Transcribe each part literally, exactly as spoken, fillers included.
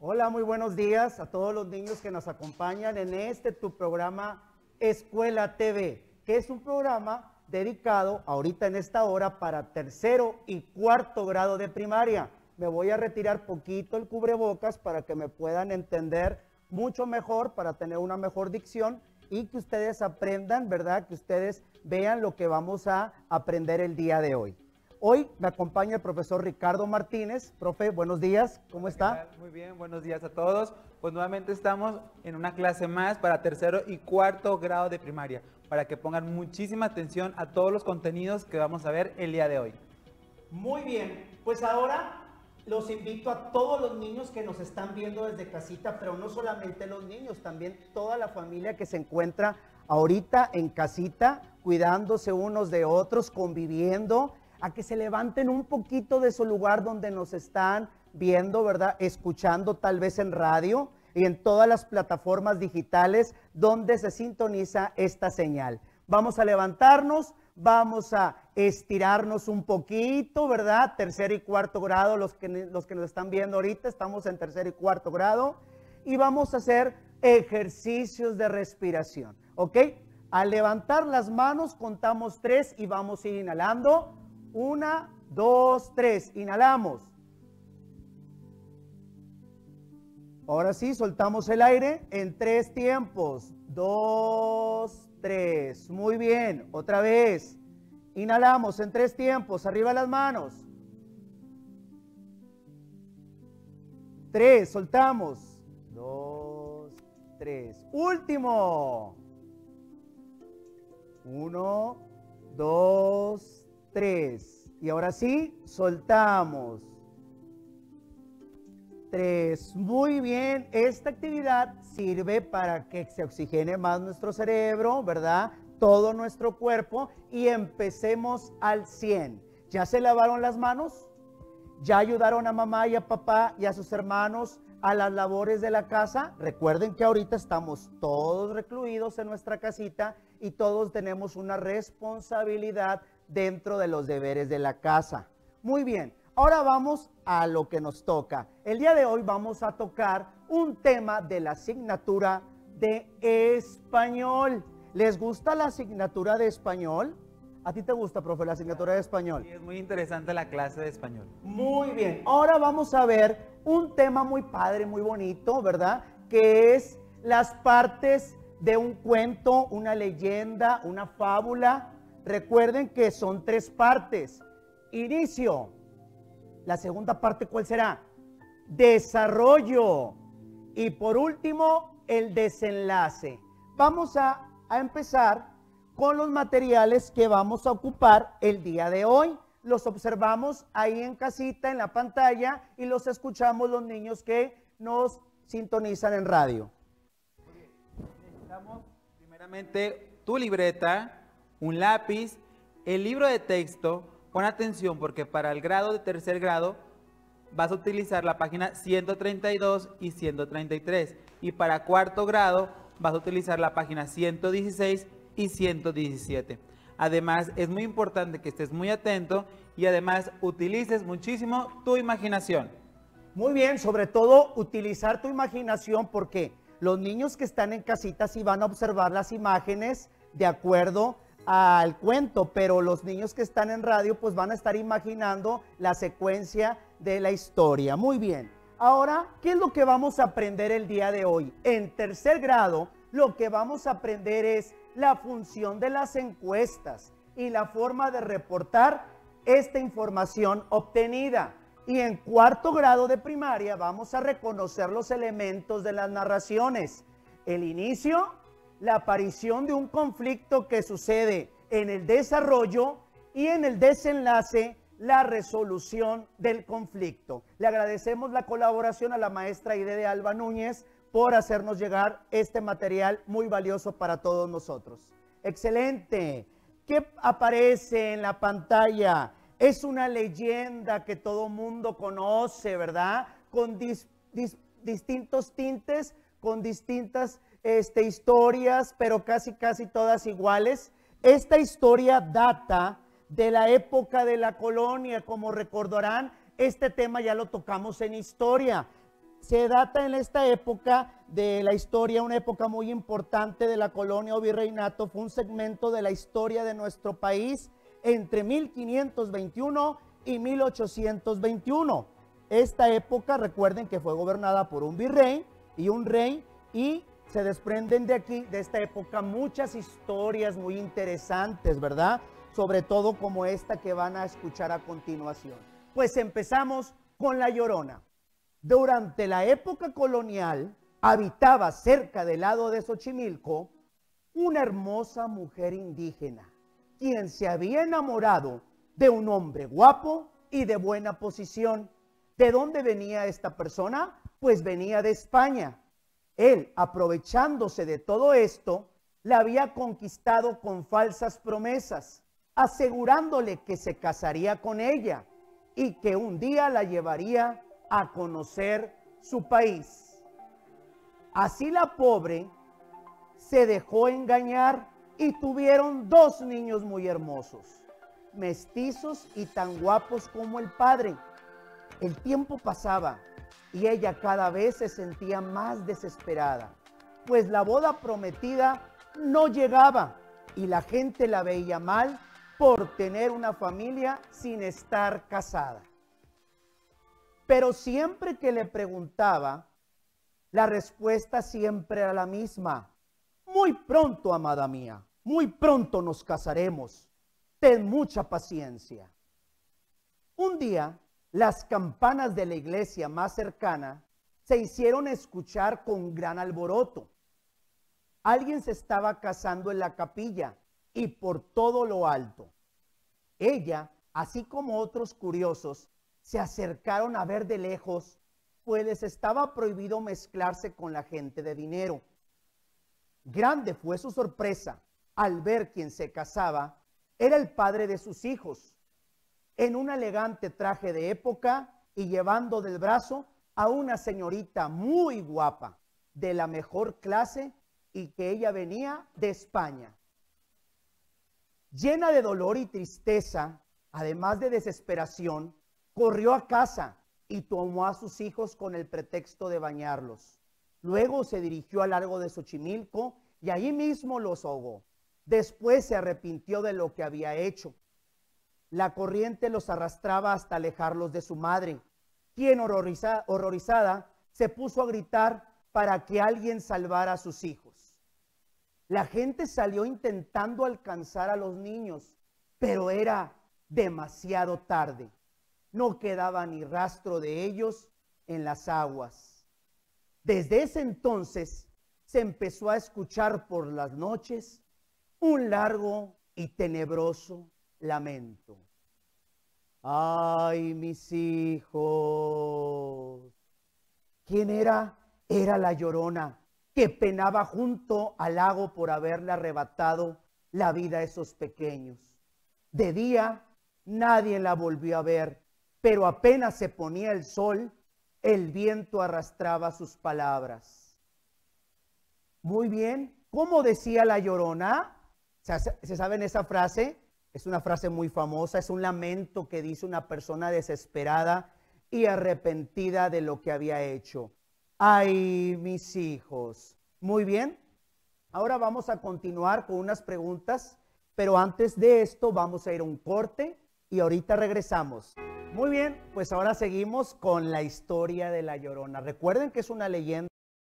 Hola, muy buenos días a todos los niños que nos acompañan en este tu programa Escuela T V, que es un programa dedicado ahorita en esta hora para tercero y cuarto grado de primaria. Me voy a retirar poquito el cubrebocas para que me puedan entender mucho mejor, para tener una mejor dicción y que ustedes aprendan, ¿verdad? Que ustedes vean lo que vamos a aprender el día de hoy. Hoy me acompaña el profesor Ricardo Martínez. Profe, buenos días, ¿cómo está? Muy bien, buenos días a todos. Pues nuevamente estamos en una clase más para tercero y cuarto grado de primaria, para que pongan muchísima atención a todos los contenidos que vamos a ver el día de hoy. Muy bien, pues ahora los invito a todos los niños que nos están viendo desde casita, pero no solamente los niños, también toda la familia que se encuentra ahorita en casita, cuidándose unos de otros, conviviendo, a que se levanten un poquito de su lugar donde nos están viendo, ¿verdad? Escuchando tal vez en radio y en todas las plataformas digitales donde se sintoniza esta señal. Vamos a levantarnos, vamos a estirarnos un poquito, ¿verdad? Tercer y cuarto grado, los que, los que nos están viendo ahorita, estamos en tercer y cuarto grado, y vamos a hacer ejercicios de respiración, ¿ok? Al levantar las manos contamos tres y vamos a ir inhalando. Una, dos, tres. Inhalamos. Ahora sí, soltamos el aire en tres tiempos. Dos, tres. Muy bien. Otra vez. Inhalamos en tres tiempos. Arriba las manos. Tres. Soltamos. Dos, tres. Último. Uno, dos, tres. Y ahora sí, soltamos. Tres. Muy bien. Esta actividad sirve para que se oxigene más nuestro cerebro, ¿verdad? Todo nuestro cuerpo y empecemos al cien. ¿Ya se lavaron las manos? ¿Ya ayudaron a mamá y a papá y a sus hermanos a las labores de la casa? Recuerden que ahorita estamos todos recluidos en nuestra casita y todos tenemos una responsabilidad dentro de los deberes de la casa. Muy bien, ahora vamos a lo que nos toca. El día de hoy vamos a tocar un tema de la asignatura de español. ¿Les gusta la asignatura de español? ¿A ti te gusta, profe, la asignatura de español? Sí, es muy interesante la clase de español. Muy bien, ahora vamos a ver un tema muy padre, muy bonito, ¿verdad? Que es las partes de un cuento, una leyenda, una fábula. Recuerden que son tres partes. Inicio. La segunda parte, ¿cuál será? Desarrollo. Y por último, el desenlace. Vamos a, a empezar con los materiales que vamos a ocupar el día de hoy. Los observamos ahí en casita, en la pantalla, y los escuchamos los niños que nos sintonizan en radio. Muy bien. Necesitamos primeramente tu libreta, un lápiz, el libro de texto. Pon atención porque para el grado de tercer grado vas a utilizar la página ciento treinta y dos y ciento treinta y tres, y para cuarto grado vas a utilizar la página ciento dieciséis y ciento diecisiete. Además, es muy importante que estés muy atento y además utilices muchísimo tu imaginación. Muy bien, sobre todo utilizar tu imaginación, porque los niños que están en casita sí van a observar las imágenes de acuerdo al cuento, pero los niños que están en radio pues van a estar imaginando la secuencia de la historia. Muy bien, ahora, ¿qué es lo que vamos a aprender el día de hoy? En tercer grado, lo que vamos a aprender es la función de las encuestas y la forma de reportar esta información obtenida. Y en cuarto grado de primaria vamos a reconocer los elementos de las narraciones. El inicio, la aparición de un conflicto que sucede en el desarrollo y en el desenlace, la resolución del conflicto. Le agradecemos la colaboración a la maestra Aide de Alba Núñez por hacernos llegar este material muy valioso para todos nosotros. Excelente. ¿Qué aparece en la pantalla? Es una leyenda que todo mundo conoce, ¿verdad? Con dis, dis, distintos tintes, con distintas este, historias, pero casi casi todas iguales. Esta historia data de la época de la colonia. Como recordarán, este tema ya lo tocamos en historia. se data en esta época de la historia, una época muy importante de la colonia o virreinato, fue un segmento de la historia de nuestro país entre mil quinientos veintiuno y mil ochocientos veintiuno. Esta época, recuerden que fue gobernada por un virrey y un rey, y se desprenden de aquí, de esta época, muchas historias muy interesantes, ¿verdad? Sobre todo como esta que van a escuchar a continuación. Pues empezamos con La Llorona. Durante la época colonial, habitaba cerca del lago de Xochimilco una hermosa mujer indígena, quien se había enamorado de un hombre guapo y de buena posición. ¿De dónde venía esta persona? Pues venía de España. Él, aprovechándose de todo esto, la había conquistado con falsas promesas, asegurándole que se casaría con ella y que un día la llevaría a conocer su país. Así la pobre se dejó engañar y tuvieron dos niños muy hermosos, mestizos y tan guapos como el padre. El tiempo pasaba y ella cada vez se sentía más desesperada, pues la boda prometida no llegaba y la gente la veía mal por tener una familia sin estar casada. Pero siempre que le preguntaba, la respuesta siempre era la misma: muy pronto, amada mía, muy pronto nos casaremos, ten mucha paciencia. Un día, las campanas de la iglesia más cercana se hicieron escuchar con gran alboroto. Alguien se estaba casando en la capilla y por todo lo alto. Ella, así como otros curiosos, se acercaron a ver de lejos, pues les estaba prohibido mezclarse con la gente de dinero. Grande fue su sorpresa al ver quien se casaba era el padre de sus hijos, en un elegante traje de época y llevando del brazo a una señorita muy guapa, de la mejor clase, y que ella venía de España. Llena de dolor y tristeza, además de desesperación, corrió a casa y tomó a sus hijos con el pretexto de bañarlos. Luego se dirigió al lago de Xochimilco y allí mismo los ahogó. Después se arrepintió de lo que había hecho. La corriente los arrastraba hasta alejarlos de su madre, quien horroriza, horrorizada se puso a gritar para que alguien salvara a sus hijos. La gente salió intentando alcanzar a los niños, pero era demasiado tarde. No quedaba ni rastro de ellos en las aguas. Desde ese entonces se empezó a escuchar por las noches un largo y tenebroso lamento. ¡Ay, mis hijos! ¿Quién era? Era la Llorona, que penaba junto al lago por haberle arrebatado la vida a esos pequeños. De día nadie la volvió a ver, pero apenas se ponía el sol, el viento arrastraba sus palabras. Muy bien, ¿cómo decía la Llorona? ¿Se, ¿Se saben esa frase? Es una frase muy famosa, es un lamento que dice una persona desesperada y arrepentida de lo que había hecho. ¡Ay, mis hijos! Muy bien, ahora vamos a continuar con unas preguntas, pero antes de esto vamos a ir a un corte y ahorita regresamos. Muy bien, pues ahora seguimos con la historia de La Llorona. Recuerden que es una leyenda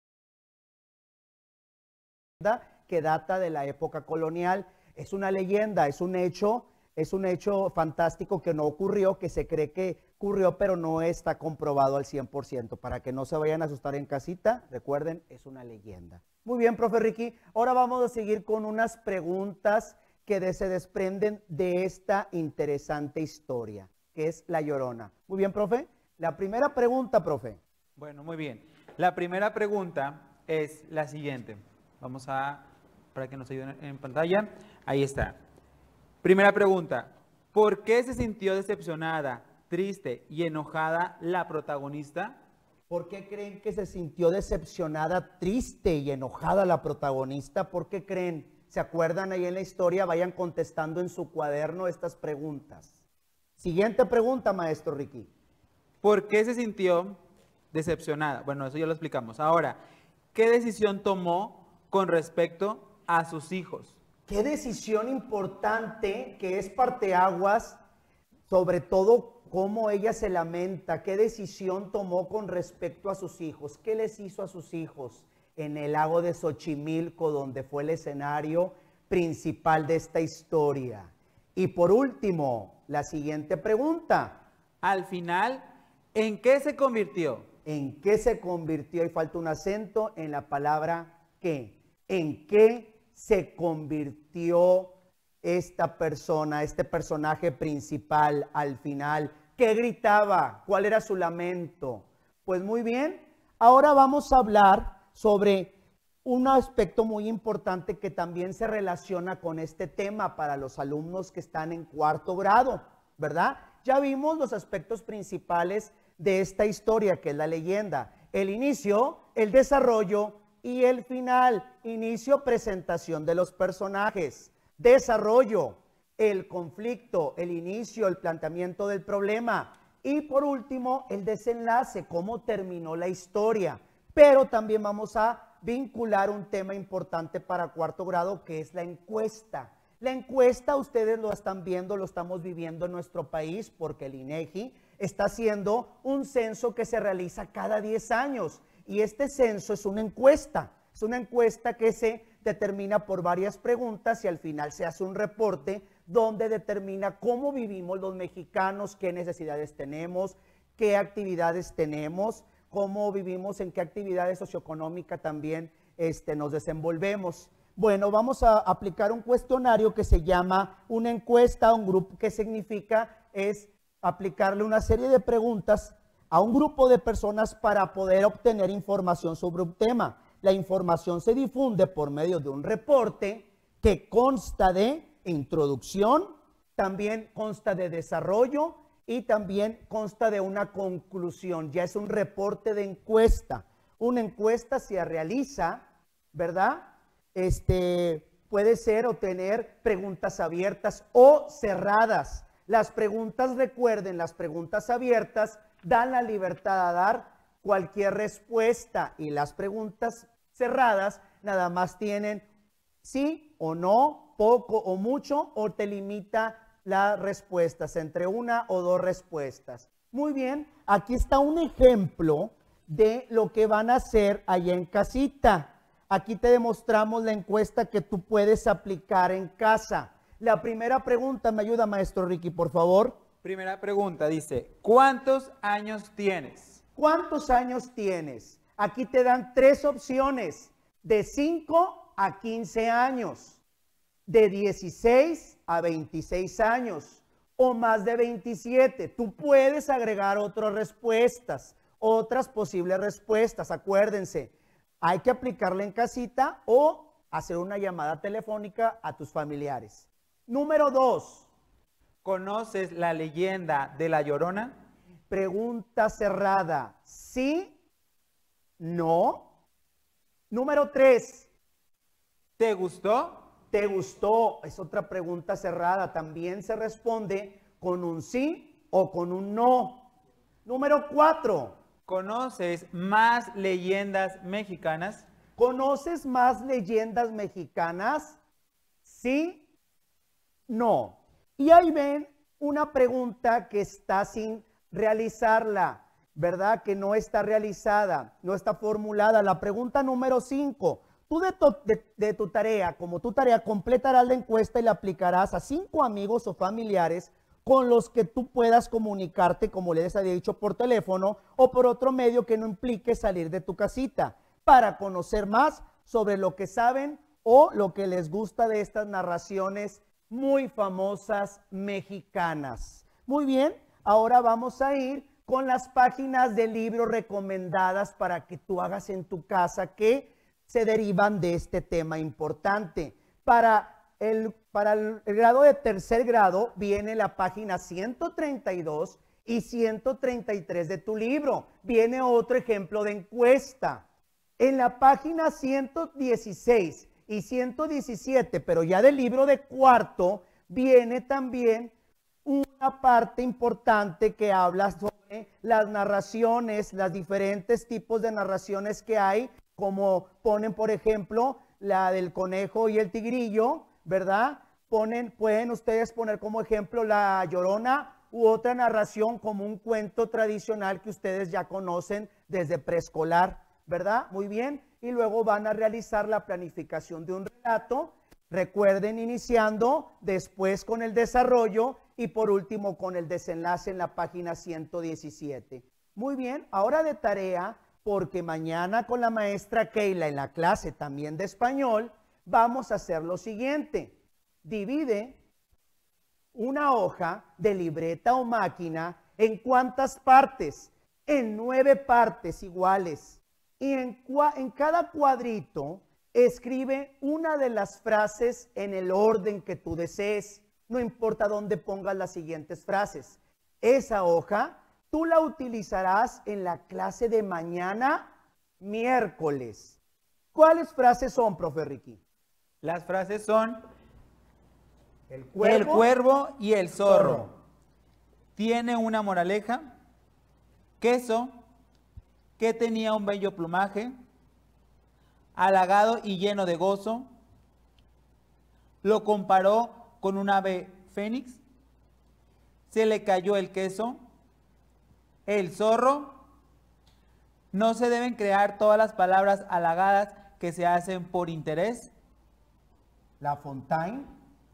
que data de la época colonial. Es una leyenda, es un hecho, es un hecho fantástico que no ocurrió, que se cree que ocurrió, pero no está comprobado al cien por ciento. Para que no se vayan a asustar en casita, recuerden, es una leyenda. Muy bien, profe Ricky. Ahora vamos a seguir con unas preguntas que de, se desprenden de esta interesante historia, que es La Llorona. Muy bien, profe. La primera pregunta, profe. Bueno, muy bien. La primera pregunta es la siguiente. Vamos a, para que nos ayuden en pantalla. Ahí está. Primera pregunta. ¿Por qué se sintió decepcionada, triste y enojada la protagonista? ¿Por qué creen que se sintió decepcionada, triste y enojada la protagonista? ¿Por qué creen? ¿Se acuerdan ahí en la historia? Vayan contestando en su cuaderno estas preguntas. Siguiente pregunta, maestro Ricky. ¿Por qué se sintió decepcionada. Bueno, eso ya lo explicamos. Ahora, ¿qué decisión tomó con respecto a sus hijos? Qué decisión importante que es parteaguas, sobre todo cómo ella se lamenta, qué decisión tomó con respecto a sus hijos, qué les hizo a sus hijos en el lago de Xochimilco, donde fue el escenario principal de esta historia. Y por último, la siguiente pregunta. Al final, ¿en qué se convirtió? ¿En qué se convirtió? Y falta un acento en la palabra qué. ¿En qué se convirtió esta persona, este personaje principal al final? ¿Qué gritaba? ¿Cuál era su lamento? Pues muy bien, ahora vamos a hablar sobre un aspecto muy importante que también se relaciona con este tema para los alumnos que están en cuarto grado, ¿verdad? Ya vimos los aspectos principales de esta historia, que es la leyenda. El inicio, el desarrollo y el final. Inicio, presentación de los personajes. Desarrollo, el conflicto, el inicio, el planteamiento del problema. Y por último, el desenlace, cómo terminó la historia. Pero también vamos a vincular un tema importante para cuarto grado, que es la encuesta. La encuesta, ustedes lo están viendo, lo estamos viviendo en nuestro país, porque el INEGI está haciendo un censo que se realiza cada diez años. Y este censo es una encuesta. Es una encuesta que se determina por varias preguntas y al final se hace un reporte donde determina cómo vivimos los mexicanos, qué necesidades tenemos, qué actividades tenemos, cómo vivimos, en qué actividades socioeconómicas también este, nos desenvolvemos. Bueno, vamos a aplicar un cuestionario que se llama una encuesta, un grupo, que significa es aplicarle una serie de preguntas a un grupo de personas para poder obtener información sobre un tema. La información se difunde por medio de un reporte que consta de introducción, también consta de desarrollo y también consta de una conclusión. Ya es un reporte de encuesta. Una encuesta se realiza, ¿verdad? Este, puede ser o tener preguntas abiertas o cerradas. Las preguntas, recuerden, las preguntas abiertas dan la libertad a dar cualquier respuesta y las preguntas cerradas nada más tienen sí o no, poco o mucho, o te limita las respuestas entre una o dos respuestas. Muy bien, aquí está un ejemplo de lo que van a hacer allá en casita. Aquí te demostramos la encuesta que tú puedes aplicar en casa. La primera pregunta, me ayuda maestro Ricky, por favor. Primera pregunta, dice, ¿cuántos años tienes? ¿Cuántos años tienes? Aquí te dan tres opciones, de cinco a quince años, de dieciséis a veintiséis años o más de veintisiete. Tú puedes agregar otras respuestas, otras posibles respuestas. Acuérdense, hay que aplicarla en casita o hacer una llamada telefónica a tus familiares. Número dos. ¿Conoces la leyenda de La Llorona? Pregunta cerrada. ¿Sí? ¿No? Número tres. ¿Te gustó? ¿Te gustó? Es otra pregunta cerrada. También se responde con un sí o con un no. Número cuatro. ¿Conoces más leyendas mexicanas? ¿Conoces más leyendas mexicanas? Sí, no. Y ahí ven una pregunta que está sin realizarla, ¿verdad? Que no está realizada, no está formulada. La pregunta número cinco. Tú de tu, de, de tu tarea, como tu tarea, completarás la encuesta y la aplicarás a cinco amigos o familiares con los que tú puedas comunicarte, como les había dicho, por teléfono o por otro medio que no implique salir de tu casita, para conocer más sobre lo que saben o lo que les gusta de estas narraciones muy famosas mexicanas. Muy bien, ahora vamos a ir con las páginas de libros recomendadas para que tú hagas en tu casa, que se derivan de este tema importante. Para el, para el grado de tercer grado viene la página ciento treinta y dos y ciento treinta y tres de tu libro. Viene otro ejemplo de encuesta. En la página ciento dieciséis y ciento diecisiete, pero ya del libro de cuarto, viene también una parte importante que habla sobre las narraciones, las diferentes tipos de narraciones que hay, como ponen, por ejemplo, la del conejo y el tigrillo, ¿verdad? Ponen, pueden ustedes poner como ejemplo La Llorona u otra narración como un cuento tradicional que ustedes ya conocen desde preescolar, ¿verdad? Muy bien. Y luego van a realizar la planificación de un relato. Recuerden, iniciando, después con el desarrollo y por último con el desenlace en la página ciento diecisiete. Muy bien, ahora de tarea, porque mañana con la maestra Keila en la clase también de español, vamos a hacer lo siguiente. Divide una hoja de libreta o máquina en ¿cuántas partes? En nueve partes iguales. Y en, en cada cuadrito escribe una de las frases en el orden que tú desees. No importa dónde pongas las siguientes frases. Esa hoja tú la utilizarás en la clase de mañana, miércoles. ¿Cuáles frases son, profe Ricky? Las frases son el cuervo, el cuervo y el zorro. zorro. Tiene una moraleja. Queso, que tenía un bello plumaje, halagado y lleno de gozo. Lo comparó con un ave fénix. Se le cayó el queso. El zorro. No se deben crear todas las palabras halagadas que se hacen por interés. La Fontaine.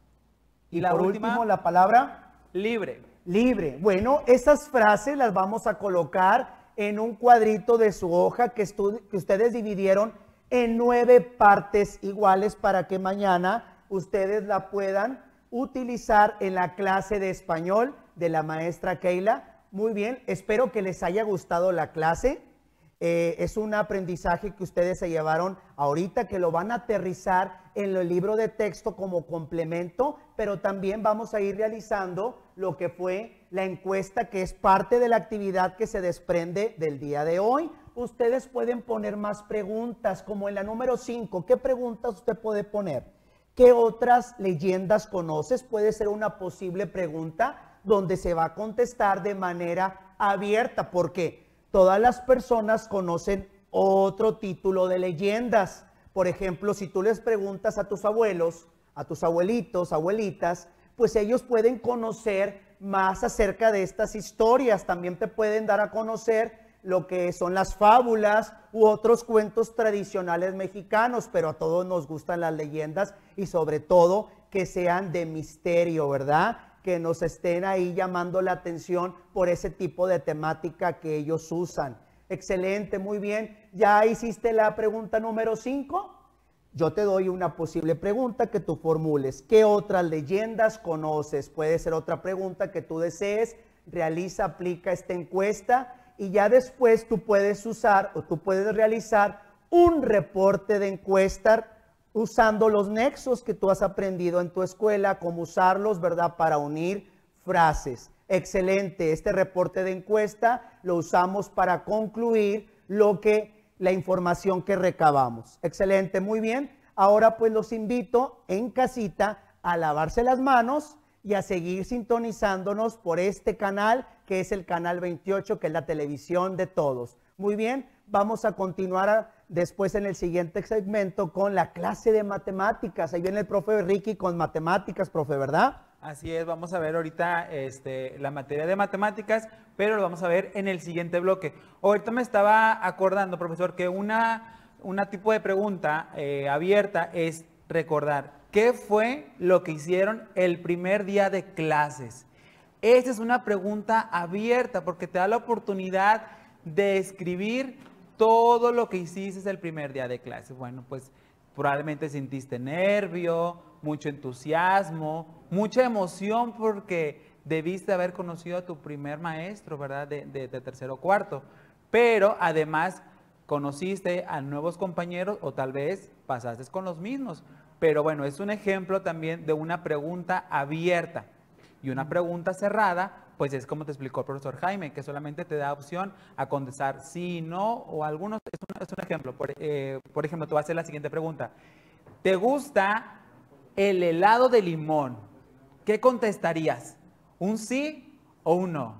Y, y la por última, último, la palabra libre. Libre. Bueno, esas frases las vamos a colocar en un cuadrito de su hoja que, que ustedes dividieron en nueve partes iguales para que mañana ustedes la puedan utilizar en la clase de español de la maestra Keila. Muy bien, espero que les haya gustado la clase. Eh, es un aprendizaje que ustedes se llevaron ahorita, que lo van a aterrizar en el libro de texto como complemento, pero también vamos a ir realizando lo que fue la encuesta, que es parte de la actividad que se desprende del día de hoy. Ustedes pueden poner más preguntas, como en la número cinco. ¿Qué preguntas usted puede poner? ¿Qué otras leyendas conoces? Puede ser una posible pregunta donde se va a contestar de manera abierta, porque todas las personas conocen otro título de leyendas. Por ejemplo, si tú les preguntas a tus abuelos, a tus abuelitos, abuelitas, pues ellos pueden conocer más acerca de estas historias. También te pueden dar a conocer lo que son las fábulas u otros cuentos tradicionales mexicanos, pero a todos nos gustan las leyendas y sobre todo que sean de misterio, ¿verdad? Que nos estén ahí llamando la atención por ese tipo de temática que ellos usan. Excelente, muy bien. ¿Ya hiciste la pregunta número cinco? Yo te doy una posible pregunta que tú formules. ¿Qué otras leyendas conoces? Puede ser otra pregunta que tú desees. Realiza, aplica esta encuesta y ya después tú puedes usar o tú puedes realizar un reporte de encuesta usando los nexos que tú has aprendido en tu escuela, cómo usarlos, ¿verdad?, para unir frases. Excelente, este reporte de encuesta lo usamos para concluir lo que, la información que recabamos. Excelente, muy bien. Ahora pues los invito en casita a lavarse las manos y a seguir sintonizándonos por este canal, que es el canal veintiocho, que es la televisión de todos. Muy bien, vamos a continuar a, después en el siguiente segmento con la clase de matemáticas. Ahí viene el profe Ricky con matemáticas, profe, ¿verdad? Así es, vamos a ver ahorita este, la materia de matemáticas, pero lo vamos a ver en el siguiente bloque. Ahorita me estaba acordando, profesor, que una, una tipo de pregunta eh, abierta es recordar qué fue lo que hicieron el primer día de clases. Esa es una pregunta abierta porque te da la oportunidad de escribir todo lo que hiciste el primer día de clases. Bueno, pues probablemente sentiste nervio, mucho entusiasmo, mucha emoción porque debiste haber conocido a tu primer maestro, ¿verdad? De, de, de tercero o cuarto. Pero además conociste a nuevos compañeros o tal vez pasaste con los mismos. Pero bueno, es un ejemplo también de una pregunta abierta. Y una pregunta cerrada, pues es como te explicó el profesor Jaime, que solamente te da opción a contestar sí, no o algunos. Es un, es un ejemplo. Por, eh, por ejemplo, te voy a hacer la siguiente pregunta. ¿Te gusta el helado de limón? ¿Qué contestarías? ¿Un sí o un no?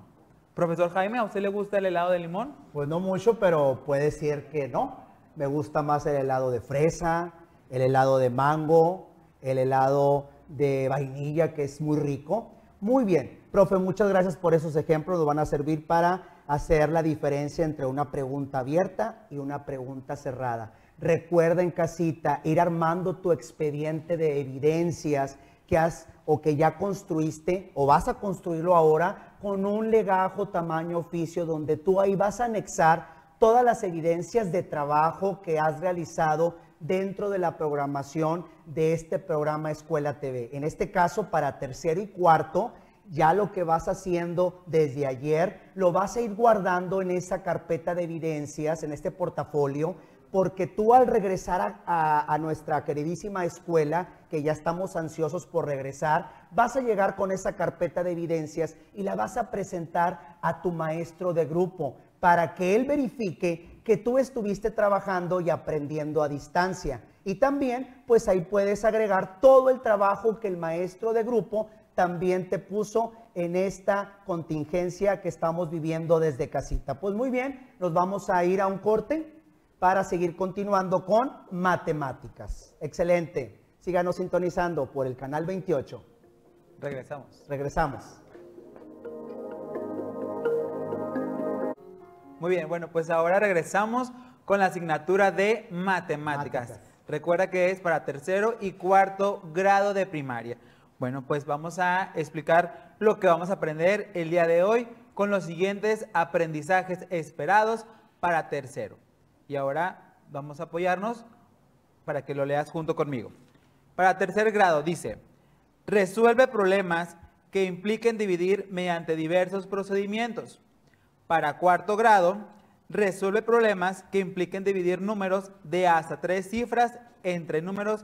Profesor Jaime, ¿a usted le gusta el helado de limón? Pues no mucho, pero puede ser que no. Me gusta más el helado de fresa, el helado de mango, el helado de vainilla, que es muy rico. Muy bien, profe, muchas gracias por esos ejemplos. Nos van a servir para hacer la diferencia entre una pregunta abierta y una pregunta cerrada. Recuerda en casita ir armando tu expediente de evidencias que has o que ya construiste o vas a construirlo ahora con un legajo tamaño oficio donde tú ahí vas a anexar todas las evidencias de trabajo que has realizado dentro de la programación de este programa Escuela T V. En este caso, para tercero y cuarto, ya lo que vas haciendo desde ayer, lo vas a ir guardando en esa carpeta de evidencias, en este portafolio, porque tú al regresar a, a, a nuestra queridísima escuela, que ya estamos ansiosos por regresar, vas a llegar con esa carpeta de evidencias y la vas a presentar a tu maestro de grupo para que él verifique que tú estuviste trabajando y aprendiendo a distancia. Y también, pues ahí puedes agregar todo el trabajo que el maestro de grupo también te puso en esta contingencia que estamos viviendo desde casita. Pues muy bien, nos vamos a ir a un corte para seguir continuando con matemáticas. Excelente. Síganos sintonizando por el canal veintiocho. Regresamos. Regresamos. Muy bien, bueno, pues ahora regresamos con la asignatura de matemáticas. Matemáticas. Recuerda que es para tercero y cuarto grado de primaria. Bueno, pues vamos a explicar lo que vamos a aprender el día de hoy con los siguientes aprendizajes esperados para tercero. Y ahora vamos a apoyarnos para que lo leas junto conmigo. Para tercer grado dice, resuelve problemas que impliquen dividir mediante diversos procedimientos. Para cuarto grado, resuelve problemas que impliquen dividir números de hasta tres cifras entre números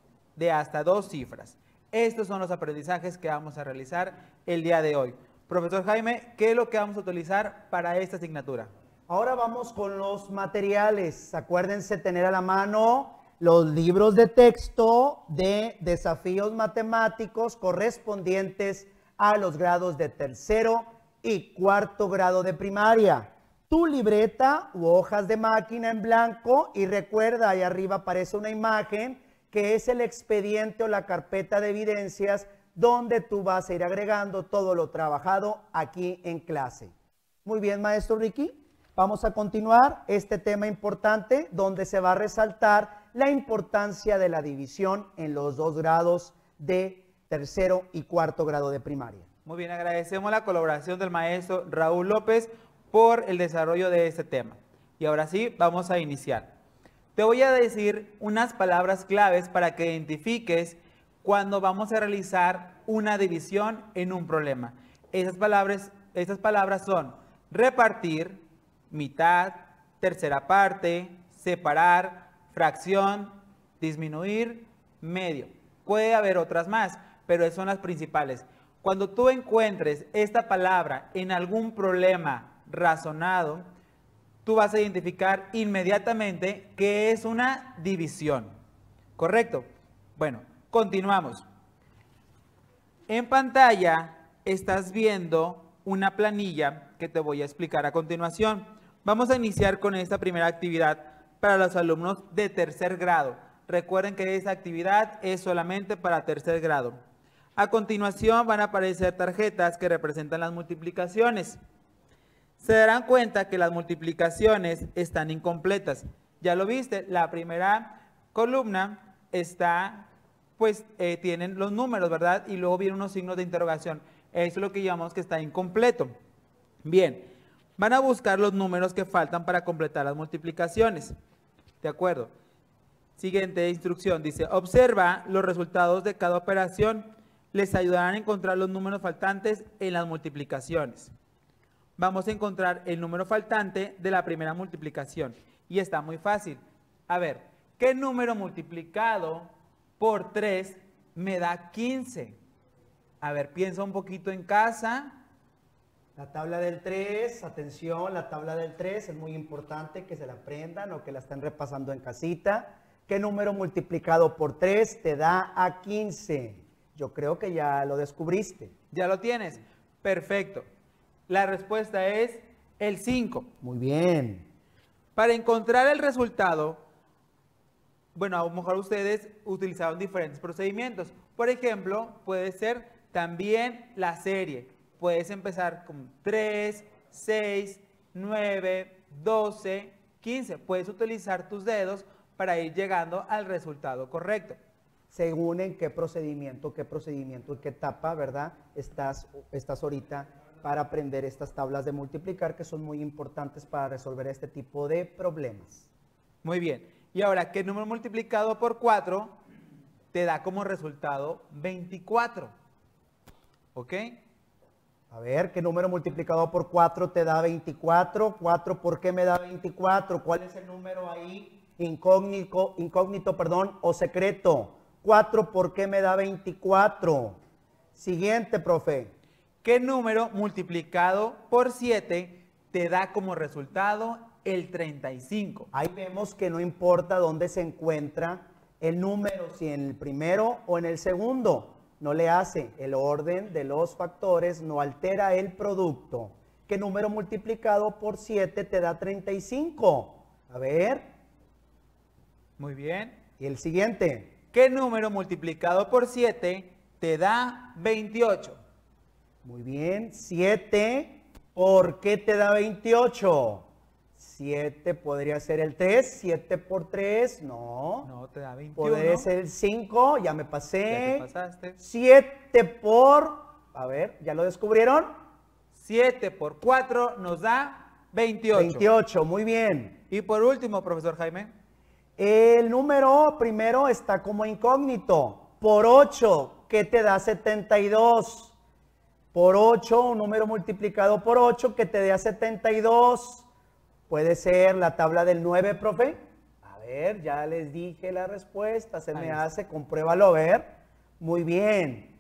de hasta dos cifras. Estos son los aprendizajes que vamos a realizar el día de hoy. Profesor Jaime, ¿qué es lo que vamos a utilizar para esta asignatura? Ahora vamos con los materiales. Acuérdense tener a la mano los libros de texto de desafíos matemáticos correspondientes a los grados de tercero y cuarto grado de primaria. Tu libreta u hojas de máquina en blanco y recuerda, ahí arriba aparece una imagen que es el expediente o la carpeta de evidencias donde tú vas a ir agregando todo lo trabajado aquí en clase. Muy bien, maestro Ricky. Vamos a continuar este tema importante donde se va a resaltar la importancia de la división en los dos grados de tercero y cuarto grado de primaria. Muy bien, agradecemos la colaboración del maestro Raúl López por el desarrollo de este tema. Y ahora sí, vamos a iniciar. Te voy a decir unas palabras claves para que identifiques cuando vamos a realizar una división en un problema. Esas palabras, esas palabras son repartir, mitad, tercera parte, separar, fracción, disminuir, medio. Puede haber otras más, pero esas son las principales. Cuando tú encuentres esta palabra en algún problema razonado, tú vas a identificar inmediatamente que es una división. ¿Correcto? Bueno, continuamos. En pantalla estás viendo una planilla que te voy a explicar a continuación. Vamos a iniciar con esta primera actividad para los alumnos de tercer grado. Recuerden que esta actividad es solamente para tercer grado. A continuación van a aparecer tarjetas que representan las multiplicaciones. Se darán cuenta que las multiplicaciones están incompletas. Ya lo viste, la primera columna está, pues, eh, tienen los números, ¿verdad? Y luego vienen unos signos de interrogación. Eso es lo que llamamos que está incompleto. Bien, van a buscar los números que faltan para completar las multiplicaciones. ¿De acuerdo? Siguiente instrucción, dice, observa los resultados de cada operación. Les ayudarán a encontrar los números faltantes en las multiplicaciones. Vamos a encontrar el número faltante de la primera multiplicación. Y está muy fácil. A ver, ¿qué número multiplicado por tres me da quince? A ver, piensa un poquito en casa. La tabla del tres, atención, la tabla del tres es muy importante que se la aprendan o que la estén repasando en casita. ¿Qué número multiplicado por tres te da a quince? Yo creo que ya lo descubriste. ¿Ya lo tienes? Perfecto. La respuesta es el cinco. Muy bien. Para encontrar el resultado, bueno, a lo mejor ustedes utilizaron diferentes procedimientos. Por ejemplo, puede ser también la serie. Puedes empezar con tres, seis, nueve, doce, quince. Puedes utilizar tus dedos para ir llegando al resultado correcto. Según en qué procedimiento, qué procedimiento, en qué etapa, ¿verdad? Estás, estás ahorita para aprender estas tablas de multiplicar que son muy importantes para resolver este tipo de problemas. Muy bien. Y ahora, ¿qué número multiplicado por cuatro te da como resultado veinticuatro? ¿Ok? A ver, ¿qué número multiplicado por cuatro te da veinticuatro? cuatro, ¿por qué me da veinticuatro? ¿Cuál es el número ahí incógnito, incógnito, perdón, o secreto? cuatro, ¿por qué me da veinticuatro? Siguiente, profe. ¿Qué número multiplicado por siete te da como resultado el treinta y cinco? Ahí vemos que no importa dónde se encuentra el número, si en el primero o en el segundo, no le hace. El orden de los factores no altera el producto. ¿Qué número multiplicado por siete te da treinta y cinco? A ver. Muy bien. Y el siguiente. ¿Qué número multiplicado por siete te da veintiocho? Muy bien. siete, ¿por qué te da veintiocho? siete podría ser el tres. siete por tres, no. No, te da veintiuno. Podría ser el cinco, ya me pasé. Ya te pasaste. siete por, a ver, ¿ya lo descubrieron? siete por cuatro nos da veintiocho. veintiocho, muy bien. Y por último, profesor Jaime. El número primero está como incógnito. Por ocho, ¿qué te da setenta y dos? Por ocho, un número multiplicado por ocho que te dé a setenta y dos. Puede ser la tabla del nueve, profe. A ver, ya les dije la respuesta. Se Ahí me está. hace, compruébalo, a ver. Muy bien.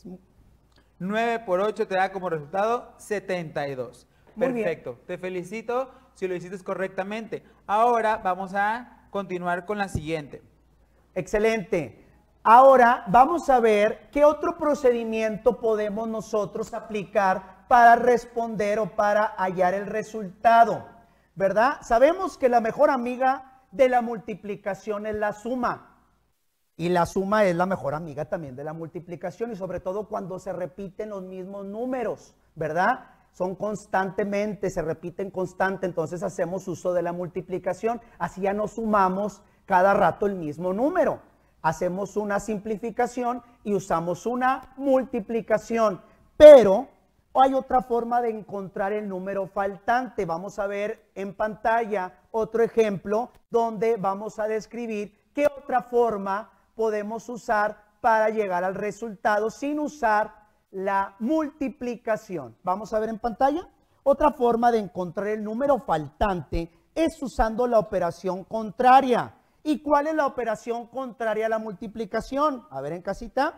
nueve por ocho te da como resultado setenta y dos. Muy bien. Perfecto. Te felicito si lo hiciste correctamente. Ahora vamos a continuar con la siguiente. Excelente. Ahora vamos a ver qué otro procedimiento podemos nosotros aplicar para responder o para hallar el resultado, ¿verdad? Sabemos que la mejor amiga de la multiplicación es la suma. Y la suma es la mejor amiga también de la multiplicación y sobre todo cuando se repiten los mismos números, ¿verdad? Son constantemente, se repiten constante, entonces hacemos uso de la multiplicación, así ya no sumamos cada rato el mismo número. Hacemos una simplificación y usamos una multiplicación, pero hay otra forma de encontrar el número faltante. Vamos a ver en pantalla otro ejemplo donde vamos a describir qué otra forma podemos usar para llegar al resultado sin usar la multiplicación. Vamos a ver en pantalla. Otra forma de encontrar el número faltante es usando la operación contraria. ¿Y cuál es la operación contraria a la multiplicación? A ver en casita.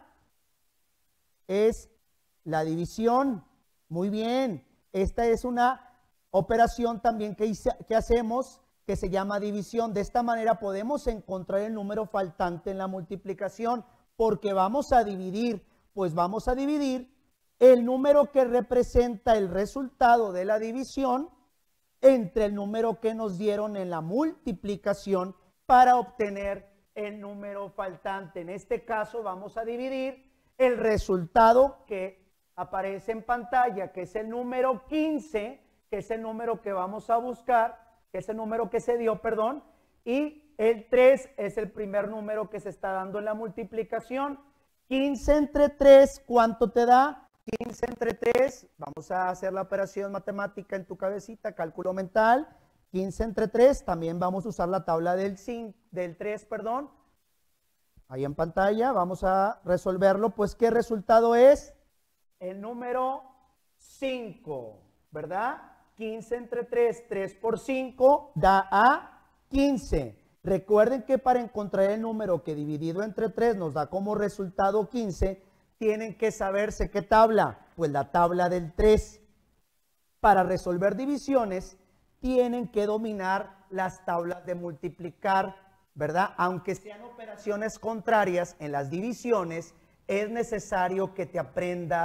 Es la división. Muy bien. Esta es una operación también que, hice, que hacemos que se llama división. De esta manera podemos encontrar el número faltante en la multiplicación porque vamos a dividir. Pues vamos a dividir el número que representa el resultado de la división entre el número que nos dieron en la multiplicación para obtener el número faltante. En este caso vamos a dividir el resultado que aparece en pantalla, que es el número quince, que es el número que vamos a buscar, que es el número que se dio, perdón, y el tres es el primer número que se está dando en la multiplicación. quince entre tres, ¿cuánto te da? quince entre tres, vamos a hacer la operación matemática en tu cabecita, cálculo mental. quince entre tres, también vamos a usar la tabla del, cinco, del tres, perdón. Ahí en pantalla, vamos a resolverlo. Pues, ¿qué resultado es? El número cinco, ¿verdad? quince entre tres, tres por cinco da a quince. Recuerden que para encontrar el número que dividido entre tres nos da como resultado quince, tienen que saberse qué tabla, pues la tabla del tres. Para resolver divisiones, tienen que dominar las tablas de multiplicar, ¿verdad? Aunque sean operaciones contrarias en las divisiones, es necesario que te aprendas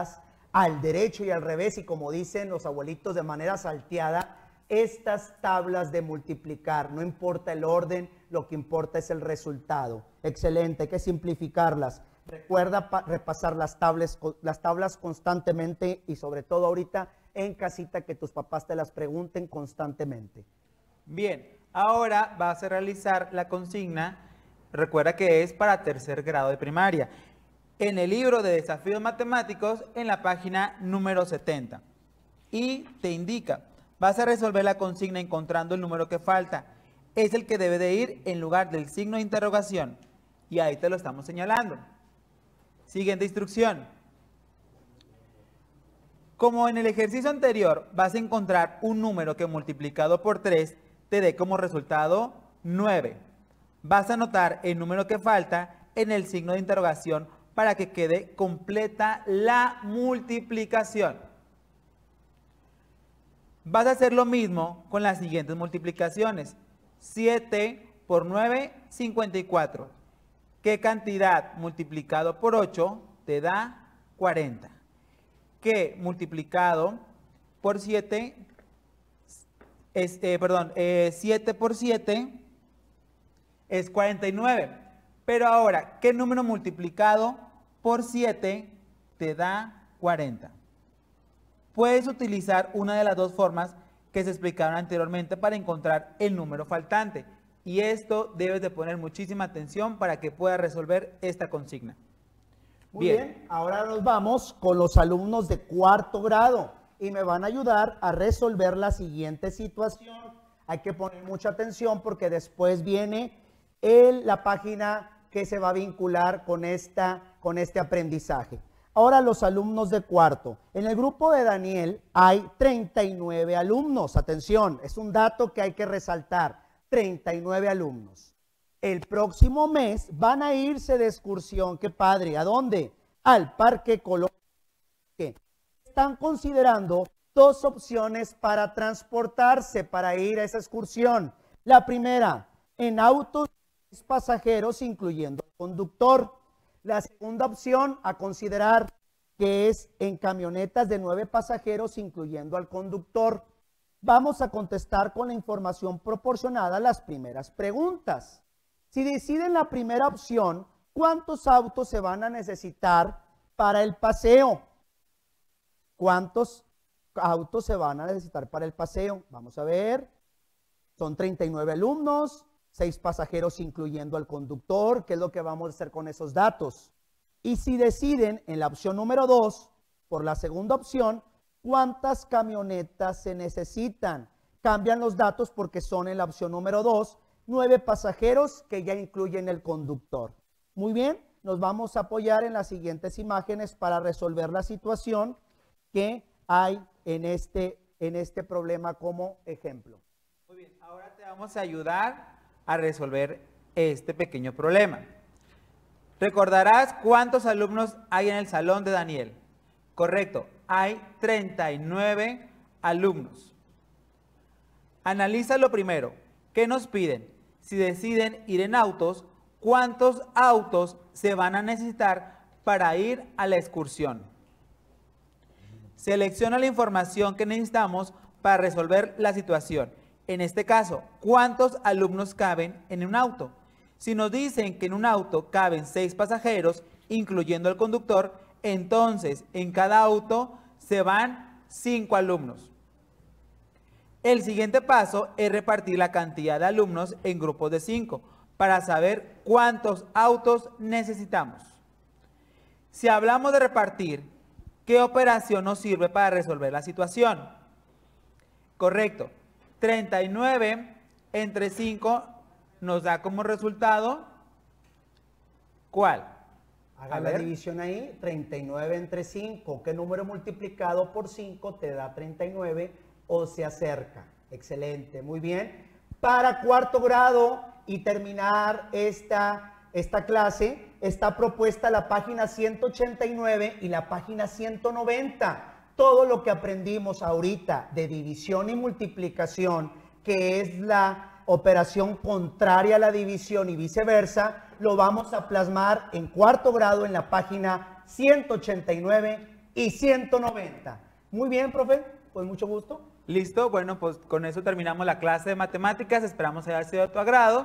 al derecho y al revés, y como dicen los abuelitos, de manera salteada, estas tablas de multiplicar. No importa el orden, lo que importa es el resultado. Excelente, hay que simplificarlas. Recuerda repasar las tablas, las tablas constantemente y sobre todo ahorita en casita, que tus papás te las pregunten constantemente. Bien, ahora vas a realizar la consigna. Recuerda que es para tercer grado de primaria. En el libro de desafíos matemáticos, en la página número setenta. Y te indica, vas a resolver la consigna encontrando el número que falta. Es el que debe de ir en lugar del signo de interrogación. Y ahí te lo estamos señalando. Siguiente instrucción. Como en el ejercicio anterior vas a encontrar un número que multiplicado por tres te dé como resultado nueve. Vas a anotar el número que falta en el signo de interrogación para que quede completa la multiplicación. Vas a hacer lo mismo con las siguientes multiplicaciones. siete por nueve, cincuenta y cuatro. ¿Qué cantidad multiplicado por ocho te da cuarenta? ¿Qué multiplicado por siete, es, eh, perdón, eh, siete por siete es cuarenta y nueve? Pero ahora, ¿qué número multiplicado por siete te da cuarenta? Puedes utilizar una de las dos formas que se explicaron anteriormente para encontrar el número faltante. Y esto debes de poner muchísima atención para que puedas resolver esta consigna. Muy bien. bien, ahora nos vamos con los alumnos de cuarto grado y me van a ayudar a resolver la siguiente situación. Hay que poner mucha atención porque después viene el, la página que se va a vincular con, esta, con este aprendizaje. Ahora los alumnos de cuarto. En el grupo de Daniel hay treinta y nueve alumnos. Atención, es un dato que hay que resaltar. treinta y nueve alumnos. El próximo mes van a irse de excursión. ¡Qué padre! ¿A dónde? Al Parque Colón. Están considerando dos opciones para transportarse, para ir a esa excursión. La primera, en autos pasajeros, incluyendo el conductor. La segunda opción a considerar, que es en camionetas de nueve pasajeros, incluyendo al conductor. Vamos a contestar con la información proporcionada a las primeras preguntas. Si deciden la primera opción, ¿cuántos autos se van a necesitar para el paseo? ¿Cuántos autos se van a necesitar para el paseo? Vamos a ver. Son treinta y nueve alumnos, seis pasajeros incluyendo al conductor. ¿Qué es lo que vamos a hacer con esos datos? Y si deciden en la opción número dos, por la segunda opción, ¿cuántas camionetas se necesitan? Cambian los datos porque son en la opción número dos, nueve pasajeros que ya incluyen el conductor. Muy bien, nos vamos a apoyar en las siguientes imágenes para resolver la situación que hay en este, en este problema como ejemplo. Muy bien, ahora te vamos a ayudar a resolver este pequeño problema. Recordarás cuántos alumnos hay en el salón de Daniel. Correcto, hay treinta y nueve alumnos. Analiza lo primero. ¿Qué nos piden? Si deciden ir en autos, ¿cuántos autos se van a necesitar para ir a la excursión? Selecciona la información que necesitamos para resolver la situación. En este caso, ¿cuántos alumnos caben en un auto? Si nos dicen que en un auto caben seis pasajeros, incluyendo el conductor, entonces en cada auto se van cinco alumnos. El siguiente paso es repartir la cantidad de alumnos en grupos de cinco para saber cuántos autos necesitamos. Si hablamos de repartir, ¿qué operación nos sirve para resolver la situación? Correcto. treinta y nueve entre cinco nos da como resultado, ¿cuál? Haga la división ahí, treinta y nueve entre cinco. ¿Qué número multiplicado por cinco te da treinta y nueve o se acerca? Excelente, muy bien. Para cuarto grado y terminar esta, esta clase, está propuesta la página ciento ochenta y nueve y la página ciento noventa. Todo lo que aprendimos ahorita de división y multiplicación, que es la operación contraria a la división y viceversa, lo vamos a plasmar en cuarto grado en la página ciento ochenta y nueve y ciento noventa. Muy bien, profe, pues mucho gusto. Listo, bueno, pues con eso terminamos la clase de matemáticas, esperamos haya sido de tu agrado.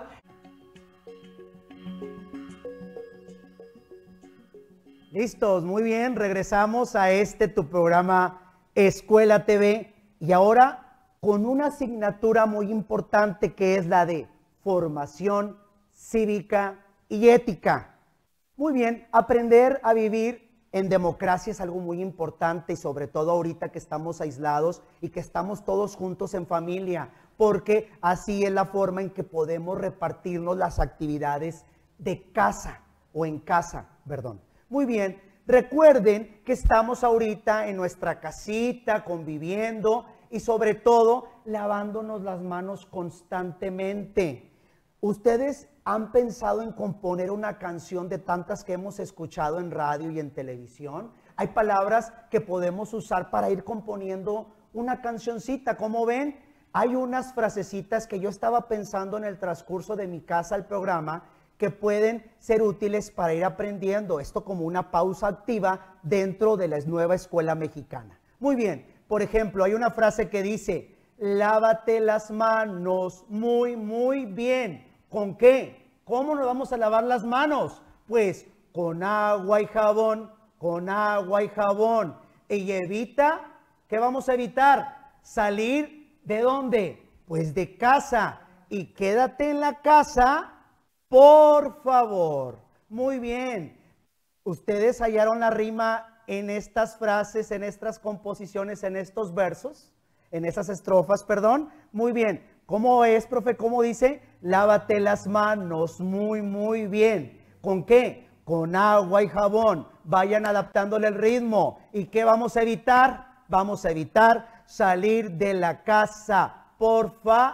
Listos, muy bien, regresamos a este tu programa Escuela T V y ahora con una asignatura muy importante que es la de formación cívica y ética. Muy bien, aprender a vivir en democracia es algo muy importante y sobre todo ahorita que estamos aislados y que estamos todos juntos en familia, porque así es la forma en que podemos repartirnos las actividades de casa o en casa, perdón. Muy bien, recuerden que estamos ahorita en nuestra casita conviviendo y sobre todo lavándonos las manos constantemente. ¿Ustedes han pensado en componer una canción de tantas que hemos escuchado en radio y en televisión? Hay palabras que podemos usar para ir componiendo una cancioncita. Como ven, hay unas frasecitas que yo estaba pensando en el transcurso de mi casa al programa que pueden ser útiles para ir aprendiendo esto como una pausa activa dentro de la nueva escuela mexicana. Muy bien, por ejemplo, hay una frase que dice, lávate las manos muy, muy bien. ¿Con qué? ¿Cómo nos vamos a lavar las manos? Pues con agua y jabón, con agua y jabón. Y evita, ¿qué vamos a evitar? Salir, ¿de dónde? Pues de casa. Y quédate en la casa, por favor. Muy bien. ¿Ustedes hallaron la rima en estas frases, en estas composiciones, en estos versos? En esas estrofas, perdón. Muy bien. ¿Cómo es, profe? ¿Cómo dice? Lávate las manos muy, muy bien. ¿Con qué? Con agua y jabón. Vayan adaptándole el ritmo. ¿Y qué vamos a evitar? Vamos a evitar salir de la casa, por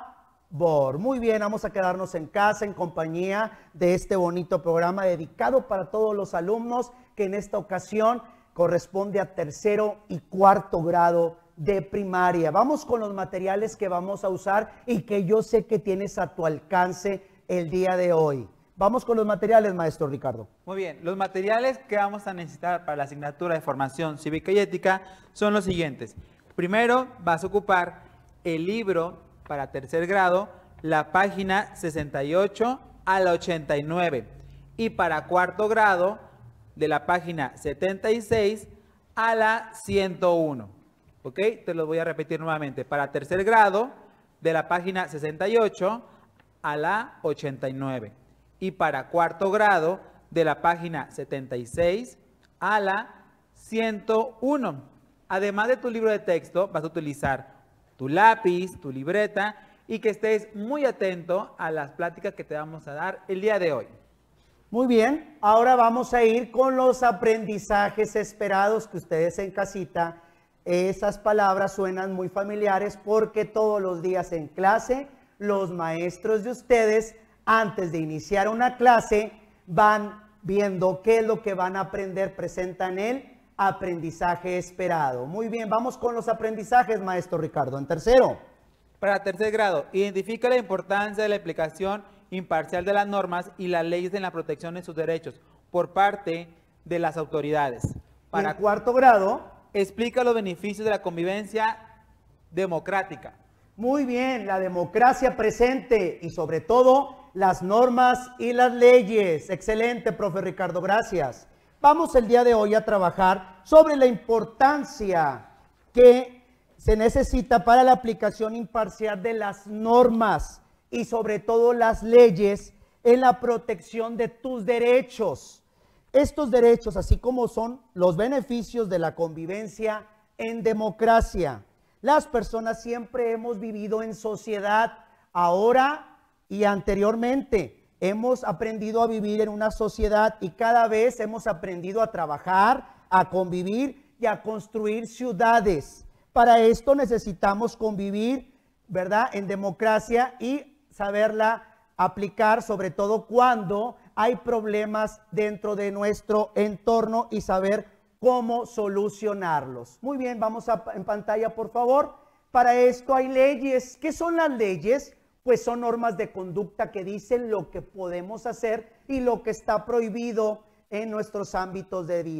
favor. Muy bien, vamos a quedarnos en casa en compañía de este bonito programa dedicado para todos los alumnos que en esta ocasión corresponde a tercero y cuarto grado de primaria. Vamos con los materiales que vamos a usar y que yo sé que tienes a tu alcance el día de hoy. Vamos con los materiales, maestro Ricardo. Muy bien, los materiales que vamos a necesitar para la asignatura de formación cívica y ética son los siguientes. Primero, vas a ocupar el libro para tercer grado, la página sesenta y ocho a la ochenta y nueve. Y para cuarto grado, de la página setenta y seis a la ciento uno. ¿Ok? Te lo voy a repetir nuevamente. Para tercer grado, de la página sesenta y ocho a la ochenta y nueve. Y para cuarto grado, de la página setenta y seis a la ciento uno. Además de tu libro de texto, vas a utilizar tu lápiz, tu libreta y que estés muy atento a las pláticas que te vamos a dar el día de hoy. Muy bien, ahora vamos a ir con los aprendizajes esperados que ustedes en casita. Esas palabras suenan muy familiares porque todos los días en clase los maestros de ustedes antes de iniciar una clase van viendo qué es lo que van a aprender, presentan el aprendizaje esperado. Muy bien, vamos con los aprendizajes, maestro Ricardo, en tercero. Para tercer grado, identifica la importancia de la aplicación imparcial de las normas y las leyes en la protección de sus derechos por parte de las autoridades. Para cuarto grado, explica los beneficios de la convivencia democrática. Muy bien, la democracia presente y sobre todo las normas y las leyes. Excelente, profe Ricardo, gracias. Vamos el día de hoy a trabajar sobre la importancia que se necesita para la aplicación imparcial de las normas y sobre todo las leyes en la protección de tus derechos. Estos derechos, así como son los beneficios de la convivencia en democracia. Las personas siempre hemos vivido en sociedad, ahora y anteriormente. Hemos aprendido a vivir en una sociedad y cada vez hemos aprendido a trabajar, a convivir y a construir ciudades. Para esto necesitamos convivir, ¿verdad?, en democracia y saberla aplicar, sobre todo cuando hay problemas dentro de nuestro entorno y saber cómo solucionarlos. Muy bien, vamos a, en pantalla, por favor. Para esto hay leyes. ¿Qué son las leyes? Pues son normas de conducta que dicen lo que podemos hacer y lo que está prohibido en nuestros ámbitos de vida.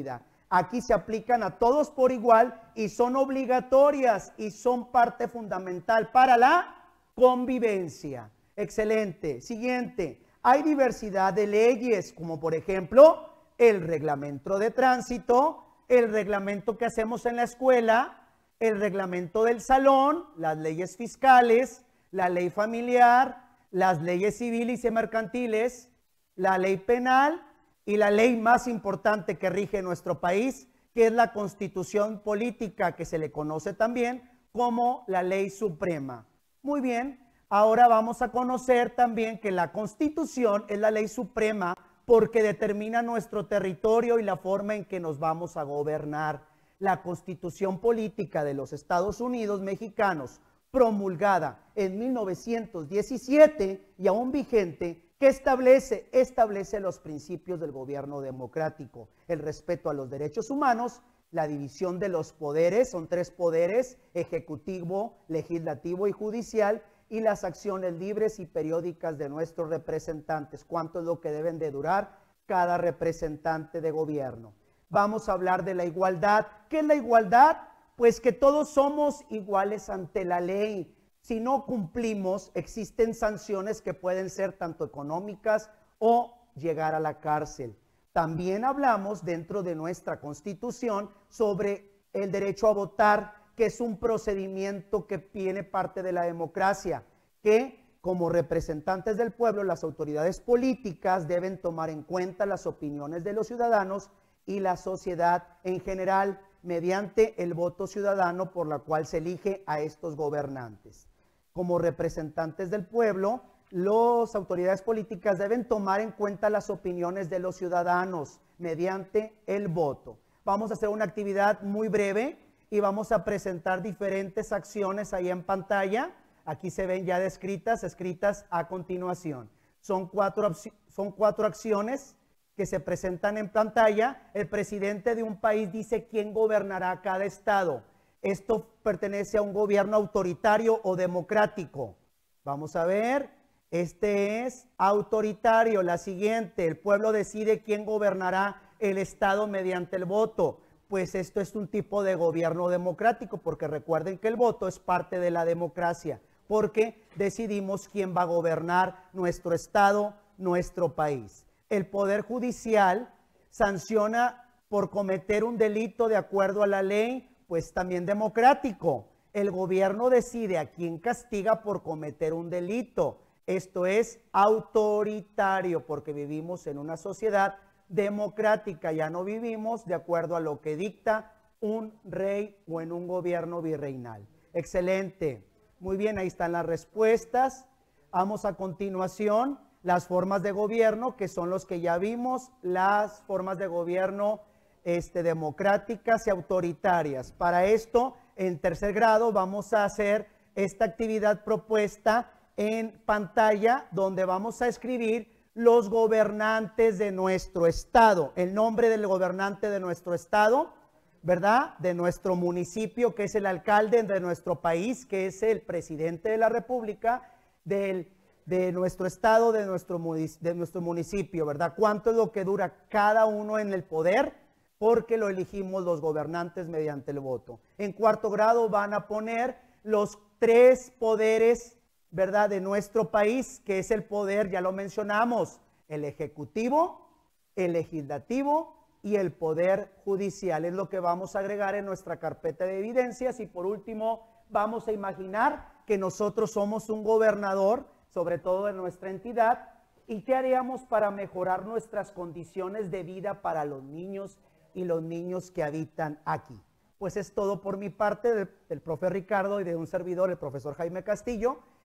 Aquí se aplican a todos por igual y son obligatorias y son parte fundamental para la convivencia. Excelente. Siguiente. Hay diversidad de leyes, como por ejemplo el reglamento de tránsito, el reglamento que hacemos en la escuela, el reglamento del salón, las leyes fiscales, la ley familiar, las leyes civiles y mercantiles, la ley penal y la ley más importante que rige nuestro país, que es la Constitución Política, que se le conoce también como la Ley Suprema. Muy bien, ahora vamos a conocer también que la Constitución es la ley suprema porque determina nuestro territorio y la forma en que nos vamos a gobernar. La Constitución Política de los Estados Unidos Mexicanos, promulgada en mil novecientos diecisiete y aún vigente, que establece, establece los principios del gobierno democrático, el respeto a los derechos humanos, la división de los poderes, son tres poderes, ejecutivo, legislativo y judicial, y las acciones libres y periódicas de nuestros representantes, cuánto es lo que deben de durar cada representante de gobierno. Vamos a hablar de la igualdad. ¿Qué es la igualdad? Pues que todos somos iguales ante la ley. Si no cumplimos, existen sanciones que pueden ser tanto económicas o llegar a la cárcel. También hablamos dentro de nuestra Constitución sobre el derecho a votar, que es un procedimiento que tiene parte de la democracia, que como representantes del pueblo, las autoridades políticas deben tomar en cuenta las opiniones de los ciudadanos y la sociedad en general mediante el voto ciudadano por la cual se elige a estos gobernantes. Como representantes del pueblo, las autoridades políticas deben tomar en cuenta las opiniones de los ciudadanos mediante el voto. Vamos a hacer una actividad muy breve y vamos a presentar diferentes acciones ahí en pantalla. Aquí se ven ya descritas, escritas a continuación. Son cuatro, son cuatro acciones que se presentan en pantalla. El presidente de un país dice quién gobernará cada estado. Esto pertenece a un gobierno autoritario o democrático. Vamos a ver, este es autoritario. La siguiente, el pueblo decide quién gobernará el estado mediante el voto. Pues esto es un tipo de gobierno democrático, porque recuerden que el voto es parte de la democracia, porque decidimos quién va a gobernar nuestro estado, nuestro país. El Poder Judicial sanciona por cometer un delito de acuerdo a la ley, pues también democrático. El gobierno decide a quién castiga por cometer un delito. Esto es autoritario, porque vivimos en una sociedad democrática, ya no vivimos de acuerdo a lo que dicta un rey o en un gobierno virreinal. Excelente. Muy bien, ahí están las respuestas. Vamos a continuación, las formas de gobierno, que son los que ya vimos, las formas de gobierno este, democráticas y autoritarias. Para esto, en tercer grado, vamos a hacer esta actividad propuesta en pantalla, donde vamos a escribir los gobernantes de nuestro estado, el nombre del gobernante de nuestro estado, ¿verdad? De nuestro municipio, que es el alcalde de nuestro país, que es el presidente de la república, del, de nuestro estado, de nuestro, de nuestro municipio, ¿verdad? ¿Cuánto es lo que dura cada uno en el poder? Porque lo elegimos los gobernantes mediante el voto. En cuarto grado van a poner los tres poderes, ¿verdad?, de nuestro país, que es el poder, ya lo mencionamos, el ejecutivo, el legislativo y el poder judicial. Es lo que vamos a agregar en nuestra carpeta de evidencias. Y por último, vamos a imaginar que nosotros somos un gobernador, sobre todo en nuestra entidad, y qué haríamos para mejorar nuestras condiciones de vida para los niños y los niños que habitan aquí. Pues es todo por mi parte, del, del profe Ricardo y de un servidor, el profesor Jaime Castillo.